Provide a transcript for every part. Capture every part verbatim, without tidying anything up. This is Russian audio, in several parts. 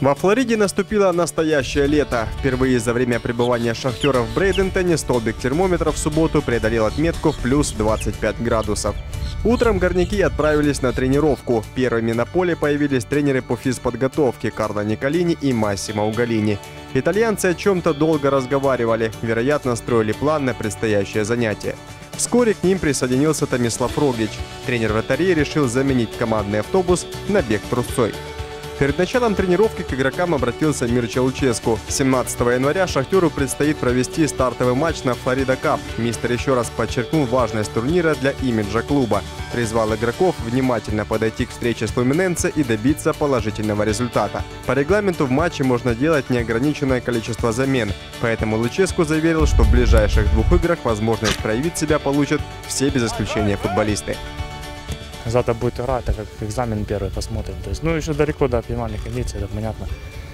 Во Флориде наступило настоящее лето. Впервые за время пребывания «Шахтера» в Брейдентоне столбик термометра в субботу преодолел отметку в плюс двадцать пять градусов. Утром горняки отправились на тренировку. Первыми на поле появились тренеры по физподготовке Карло Николини и Массимо Уголини. Итальянцы о чем-то долго разговаривали, вероятно, строили план на предстоящее занятие. Вскоре к ним присоединился Томислав Рогич. Тренер вратарей решил заменить командный автобус на бег трусцой. Перед началом тренировки к игрокам обратился Мирча Луческу. семнадцатого января «Шахтеру» предстоит провести стартовый матч на Флорида Кап. Мистер еще раз подчеркнул важность турнира для имиджа клуба. Призвал игроков внимательно подойти к встрече с Луминенце и добиться положительного результата. По регламенту в матче можно делать неограниченное количество замен. Поэтому Луческу заверил, что в ближайших двух играх возможность проявить себя получат все без исключения футболисты. Завтра будет игра, это как экзамен первый, посмотрим. То есть, ну, еще далеко до оптимальной кондиции, это понятно.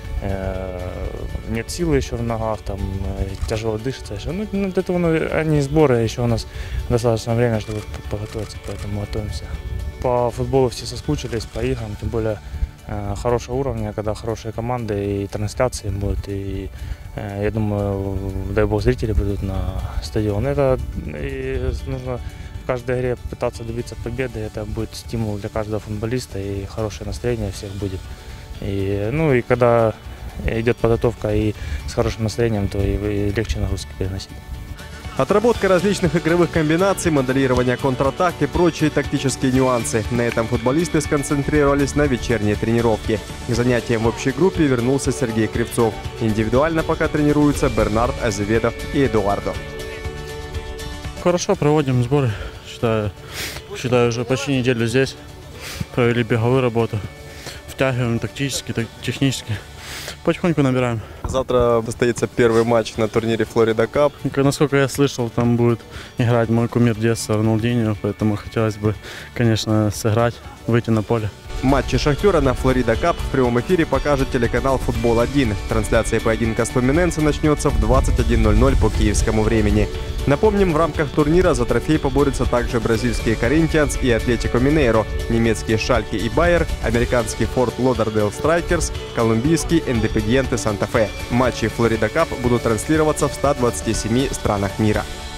Нет силы еще в ногах, там тяжело дышится еще. Ну, для этого ну, они сборы, еще у нас достаточно времени, чтобы подготовиться, поэтому готовимся. По футболу все соскучились, по играм, тем более хорошего уровня, когда хорошие команды и трансляции будут. И я думаю, дай бог, зрители придут на стадион. Это и нужно в каждой игре пытаться добиться победы, это будет стимул для каждого футболиста и хорошее настроение всех будет. И, ну и когда идет подготовка и с хорошим настроением, то и, и легче нагрузки переносить. Отработка различных игровых комбинаций, моделирование контратак и прочие тактические нюансы. На этом футболисты сконцентрировались на вечерней тренировке. К занятиям в общей группе вернулся Сергей Кривцов. Индивидуально пока тренируются Бернард Азеведов и Эдуардо. Хорошо, проводим сборы. Считаю, считаю, уже почти неделю здесь. Провели беговую работу. Втягиваем тактически, так, технически. Потихоньку набираем. Завтра состоится первый матч на турнире Флорида Кап. Насколько я слышал, там будет играть мой кумир детства Роналдиньо, поэтому хотелось бы, конечно, сыграть, выйти на поле. Матчи «Шахтера» на Флорида Кап в прямом эфире покажет телеканал «Футбол один». Трансляция поединка с Луминенце начнется в двадцать один ноль ноль по киевскому времени. Напомним, в рамках турнира за трофей поборются также бразильские «Коринтианс» и «Атлетико Минейро», немецкие «Шальке» и «Байер», американский «Форт Лодердейл Страйкерс», колумбийский «Индепендиенте Санта-Фе». Матчи «Флорида Кап» будут транслироваться в ста двадцати семи странах мира.